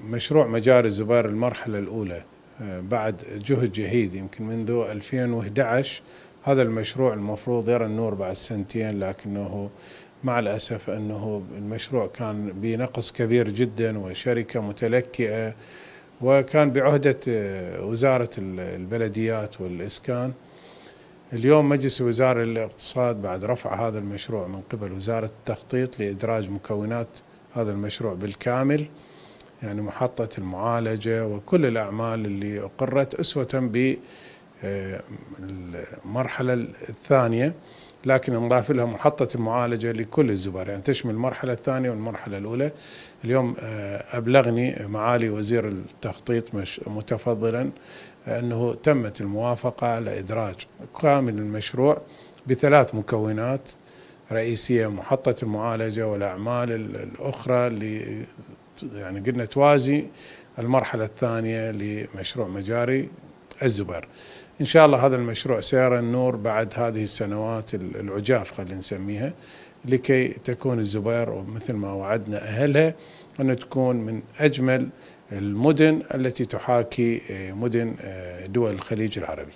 مشروع مجاري الزبير المرحلة الأولى بعد جهد جهيد يمكن منذ 2011 هذا المشروع المفروض يرى النور بعد سنتين، لكنه مع الأسف أنه المشروع كان بنقص كبير جدا وشركة متلكئة، وكان بعهدة وزارة البلديات والإسكان. اليوم مجلس وزارة الاقتصاد بعد رفع هذا المشروع من قبل وزارة التخطيط لإدراج مكونات هذا المشروع بالكامل، يعني محطة المعالجة وكل الأعمال اللي أقرت أسوة بالمرحلة الثانية، لكن نضاف لها محطة المعالجة لكل الزبائن، يعني تشمل المرحلة الثانية والمرحلة الأولى. اليوم أبلغني معالي وزير التخطيط متفضلا أنه تمت الموافقة على إدراج كامل المشروع بثلاث مكونات رئيسية: محطة المعالجة والأعمال الأخرى اللي يعني قلنا توازي المرحلة الثانية لمشروع مجاري الزبير. إن شاء الله هذا المشروع سيرى النور بعد هذه السنوات العجاف خلينا نسميها، لكي تكون الزبير ومثل ما وعدنا أهلها أن تكون من أجمل المدن التي تحاكي مدن دول الخليج العربي.